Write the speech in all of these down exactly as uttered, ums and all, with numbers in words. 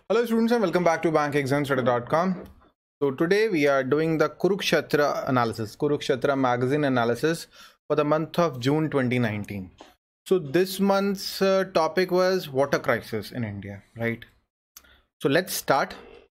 Hello students and welcome back to bank exams today dot com. So today we are doing the Kurukshetra analysis, Kurukshetra magazine analysis for the month of June twenty nineteen. So this month's uh, topic was water crisis in India, right? So let's start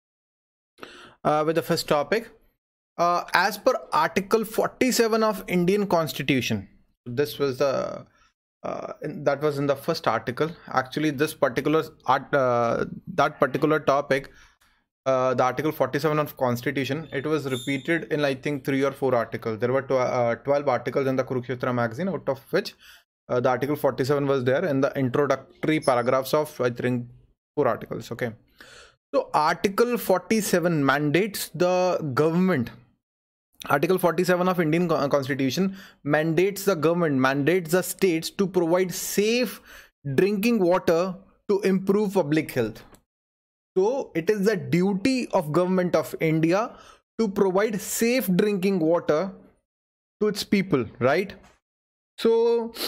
uh, with the first topic. Uh, as per Article forty-seven of Indian Constitution, this was the Uh, in, that was in the first article. Actually, this particular art, uh, that particular topic, uh, the Article forty-seven of Constitution, it was repeated in I think three or four articles. There were tw uh, twelve articles in the Kurukshetra magazine, out of which uh, the Article forty-seven was there in the introductory paragraphs of I think four articles. Okay, so Article forty-seven mandates the government. Article forty-seven of Indian Constitution mandates the government, mandates the states to provide safe drinking water to improve public health. So it is the duty of government of India to provide safe drinking water to its people, right? So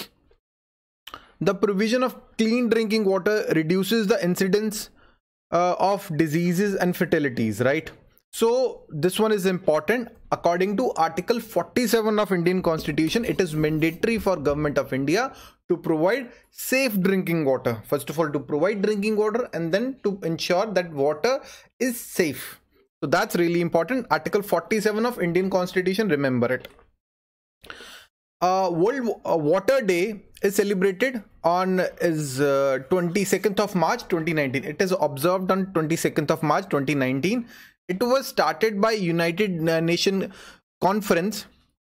the provision of clean drinking water reduces the incidence uh, of diseases and fatalities, right? So this one is important. According to Article forty-seven of Indian Constitution, it is mandatory for government of India to provide safe drinking water. First of all, to provide drinking water, and then to ensure that water is safe. So that's really important. Article forty-seven of Indian Constitution, remember it. Uh, World Water Day is celebrated on is uh, twenty-second of March twenty nineteen. It is observed on twenty-second of March twenty nineteen. It was started by United Nations Conference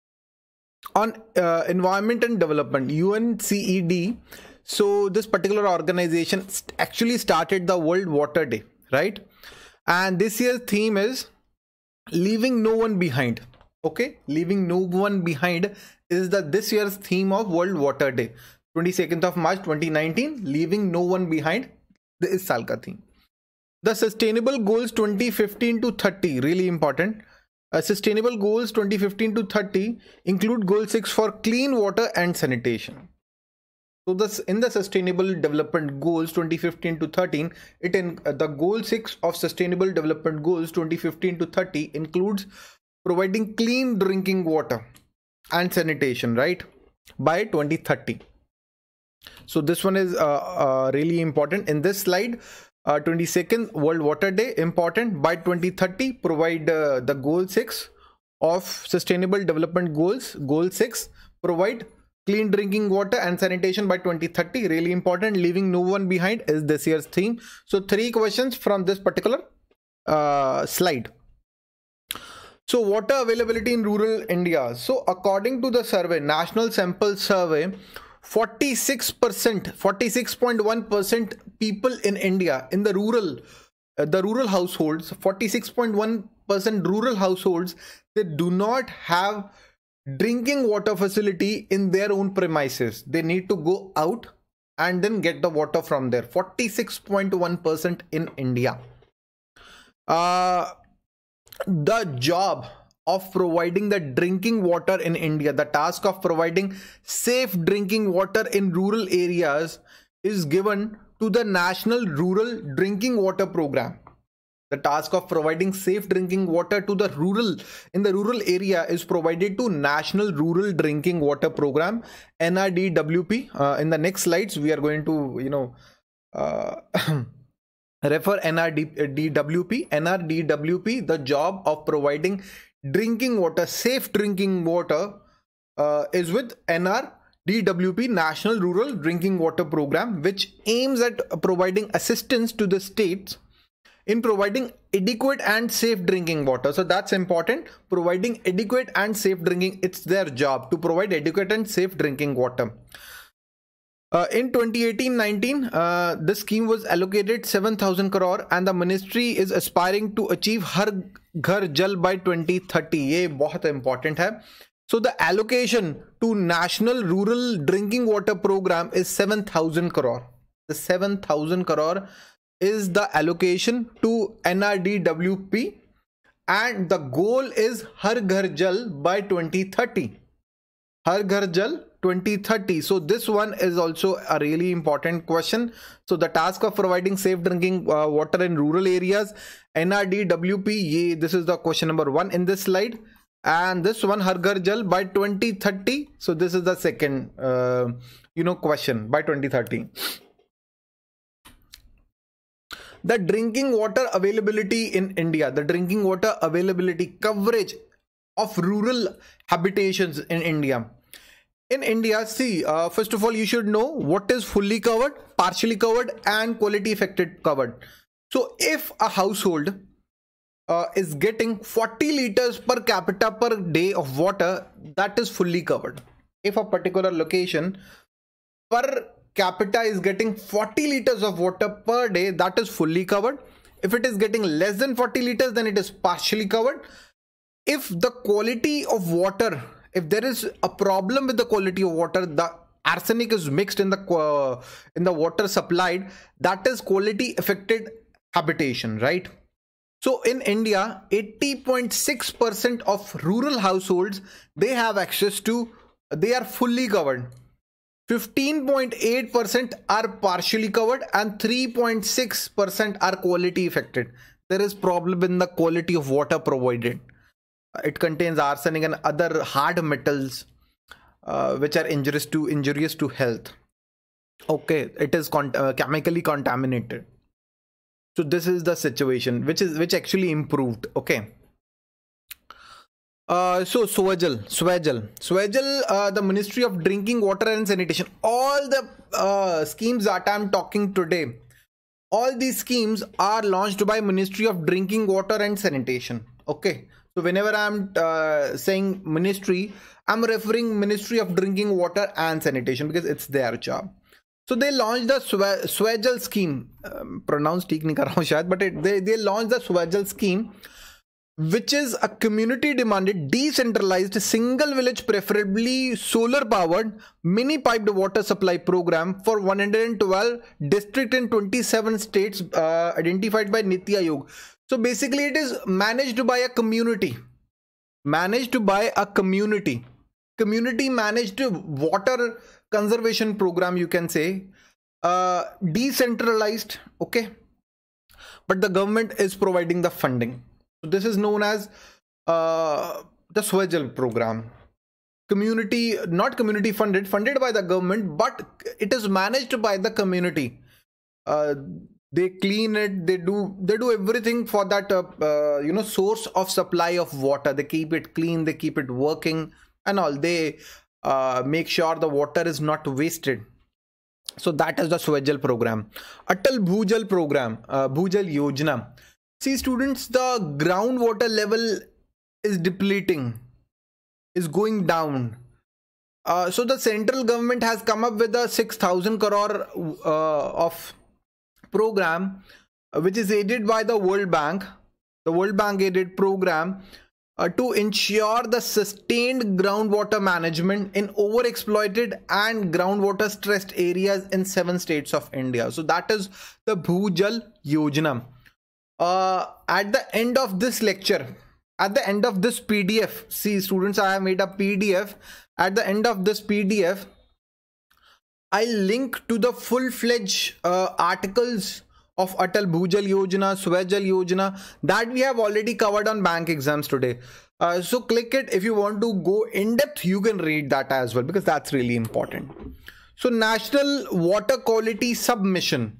on uh, Environment and Development, U N C E D. So this particular organization st actually started the World Water Day, right? And this year's theme is leaving no one behind. Okay, leaving no one behind is the this year's theme of World Water Day, twenty-second of March twenty nineteen. Leaving no one behind, this is साल का theme. The Sustainable Goals twenty fifteen to thirty, really important. Uh, Sustainable Goals twenty fifteen to thirty include Goal six for clean water and sanitation. So this in the Sustainable Development Goals twenty fifteen to thirteen, it in uh, the Goal six of Sustainable Development Goals twenty fifteen to thirty includes providing clean drinking water and sanitation, right, by twenty thirty. So this one is uh, uh, really important. In this slide, Uh, twenty-second World Water Day, important. By twenty thirty, provide uh, the goal six of Sustainable Development Goals. Goal six, provide clean drinking water and sanitation by twenty thirty. Really important. Leaving no one behind is this year's theme. So three questions from this particular uh, slide. So water availability in rural India. So according to the survey, National Sample Survey, forty-six percent, forty-six point one percent people in India, in the rural, uh, the rural households, forty-six point one percent rural households, they do not have drinking water facility in their own premises. They need to go out and then get the water from there. forty-six point one percent in India. Uh, the job of providing the drinking water in India, the task of providing safe drinking water in rural areas is given to the National Rural Drinking Water Program. The task of providing safe drinking water to the rural, in the rural area, is provided to National Rural Drinking Water Program, N R D W P. Uh, in the next slides, we are going to, you know, uh, refer N R D W P. N R D W P, the job of providing drinking water, safe drinking water, uh, is with N R D W P, National Rural Drinking Water Program, which aims at providing assistance to the states in providing adequate and safe drinking water. So that's important. Providing adequate and safe drinking, it's their job to provide adequate and safe drinking water. Uh, in twenty eighteen nineteen, uh, this scheme was allocated seven thousand crore and the ministry is aspiring to achieve Har Ghar Jal by twenty thirty. ये बहुत important है. So the allocation to National Rural Drinking Water Program is seven thousand crore. The seven thousand crore is the allocation to N R D W P, and the goal is Har Ghar Jal by twenty thirty. Har Ghar Jal twenty thirty. So this one is also a really important question. So the task of providing safe drinking uh, water in rural areas, N R D W P, ye, this is the question number one in this slide. And this one, Har Ghar Jal by twenty thirty. So this is the second, uh, you know, question by twenty thirty. The drinking water availability in India, the drinking water availability coverage of rural habitations in India. In India, see, uh, first of all, you should know what is fully covered, partially covered, and quality affected covered. So if a household uh, is getting forty liters per capita per day of water, that is fully covered. If a particular location per capita is getting forty liters of water per day, that is fully covered. If it is getting less than forty liters, then it is partially covered. If the quality of water, if there is a problem with the quality of water, the arsenic is mixed in the uh, in the water supplied, that is quality affected habitation, right? So in India, eighty point six percent of rural households, they have access to, they are fully covered. fifteen point eight percent are partially covered and three point six percent are quality affected. There is problem in the quality of water provided. It contains arsenic and other hard metals uh, which are injurious to injurious to health. Okay, it is con uh, chemically contaminated. So this is the situation which is which actually improved. Okay. Uh, so Swajal, Swajal, Swajal, uh, the Ministry of Drinking Water and Sanitation. All the uh, schemes that I'm talking today, all these schemes are launched by Ministry of Drinking Water and Sanitation. Okay. So whenever I'm uh, saying ministry, I'm referring Ministry of Drinking Water and Sanitation because it's their job. So they launched the Swajal scheme, um, pronounced ठीक नहीं कर रहा हूँ शायद, but it, they they launched the Swajal scheme, which is a community demanded decentralized single village preferably solar powered mini piped water supply program for one hundred twelve districts in twenty-seven states uh, identified by Niti Aayog. So basically it is managed by a community, managed by a community, community managed water conservation program, you can say, uh, decentralized, okay, but the government is providing the funding. So this is known as uh, the Swajal program. Community, not community funded, funded by the government, but it is managed by the community. Uh, they clean it, they do they do everything for that uh, uh, you know, source of supply of water. They keep it clean, they keep it working and all. They uh, make sure the water is not wasted. So that is the Swajal program. Atal Bhujal program, uh, Bhujal Yojana. See students, the groundwater level is depleting, is going down. Uh, so the central government has come up with a six thousand crore uh, of program, uh, which is aided by the World Bank, the World Bank aided program uh, to ensure the sustained groundwater management in overexploited and groundwater stressed areas in seven states of India. So that is the Bhujal Yojana. Uh, at the end of this lecture, at the end of this P D F, see students, I have made a P D F. At the end of this P D F, I link to the full-fledged uh, articles of Atal Bhujal Yojana, Swajal Yojana that we have already covered on Bank Exams Today. Uh, so click it. If you want to go in depth, you can read that as well because that's really important. So National Water Quality Submission.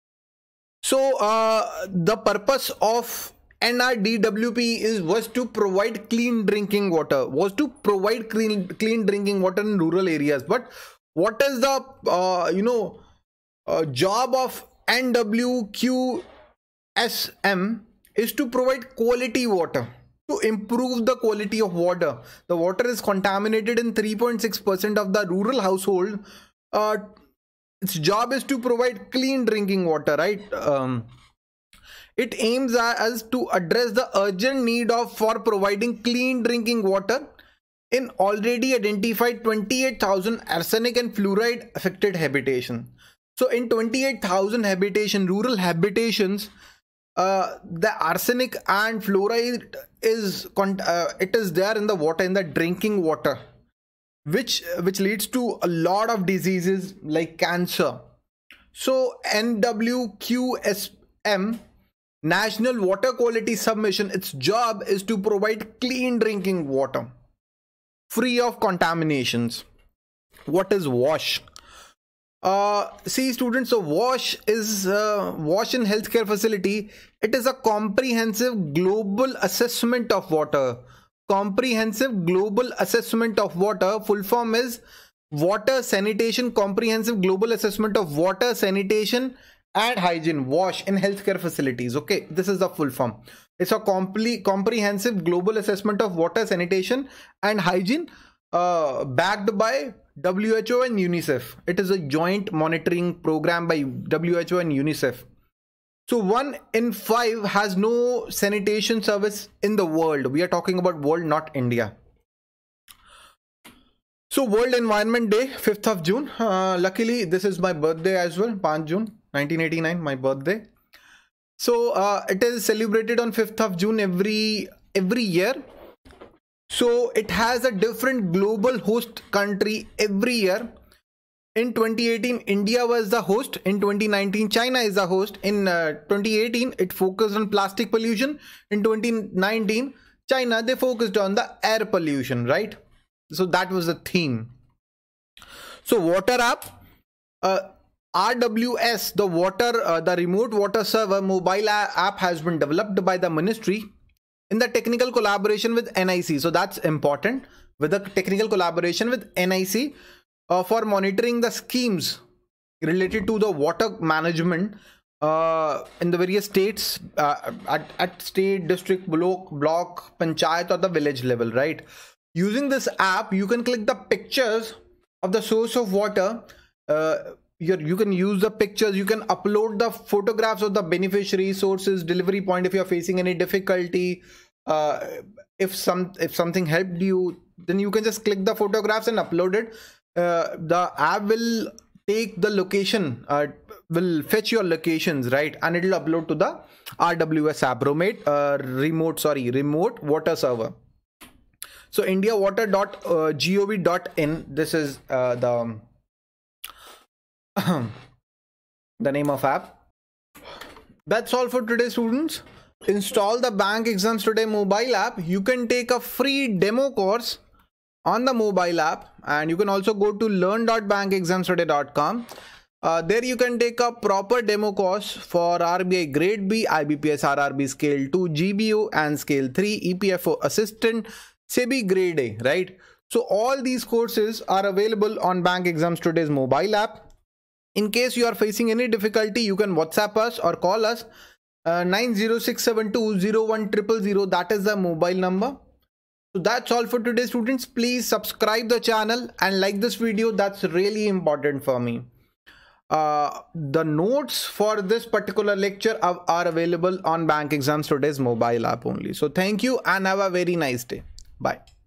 So uh, the purpose of N R D W P is was to provide clean drinking water, was to provide clean clean drinking water in rural areas. But what is the uh, you know uh, job of N W Q S M is to provide quality water, to improve the quality of water. The water is contaminated in three point six percent of the rural household. Uh, its job is to provide clean drinking water, right? Um, it aims as to address the urgent need of for providing clean drinking water in already identified twenty-eight thousand arsenic and fluoride affected habitation. So in twenty-eight thousand habitation, rural habitations, uh, the arsenic and fluoride is uh, it is there in the water, in the drinking water, which which leads to a lot of diseases like cancer. So N W Q S M, National Water Quality Submission, its job is to provide clean drinking water free of contaminations. What is WASH? Uh, see students, so WASH is uh, WASH in healthcare facility. It is a comprehensive global assessment of water. Comprehensive global assessment of water. Full form is Water Sanitation Comprehensive Global Assessment of Water, Sanitation and Hygiene, WASH, in healthcare facilities. Okay, this is the full form. It's a complete comprehensive global assessment of water, sanitation and hygiene, uh, backed by W H O and UNICEF. It is a joint monitoring program by W H O and UNICEF. So one in five has no sanitation service in the world. We are talking about world, not India. So World Environment Day, fifth of June. Uh, luckily, this is my birthday as well, fifth of June nineteen eighty-nine, my birthday. So uh, it is celebrated on fifth of June every every year. So it has a different global host country every year. In twenty eighteen, India was the host. In twenty nineteen, China is the host. In uh, twenty eighteen, it focused on plastic pollution. In twenty nineteen, China, they focused on the air pollution, right? So that was the theme. So water app, uh, R W S, the water, uh, the remote water server mobile app has been developed by the ministry in the technical collaboration with N I C. So that's important, with the technical collaboration with N I C uh, for monitoring the schemes related to the water management uh, in the various states, uh, at, at state, district, block, block, panchayat or the village level, right? Using this app, you can click the pictures of the source of water. Uh, you you can use the pictures. You can upload the photographs of the beneficiary, sources, delivery point if you are facing any difficulty. Uh, if some if something helped you, then you can just click the photographs and upload it. Uh, the app will take the location, uh, will fetch your locations, right, and it will upload to the R W S app, remote, uh, remote, sorry, remote water server. So india water dot gov dot in, this is uh, the the name of app. That's all for today, students. Install the Bank Exams Today mobile app. You can take a free demo course on the mobile app, and you can also go to learn dot bank exams today dot com. Uh, there you can take a proper demo course for R B I Grade B, I B P S R R B Scale two, G B O and Scale three, E P F O Assistant, S E B I Grade A, right? So all these courses are available on Bank Exams Today's mobile app. In case you are facing any difficulty, you can WhatsApp us or call us uh, nine zero six seven two zero one zero zero zero. That is the mobile number. So that's all for today, students. Please subscribe the channel and like this video. That's really important for me. Uh, the notes for this particular lecture are, are available on Bank Exams Today's mobile app only. So thank you and have a very nice day. Bye.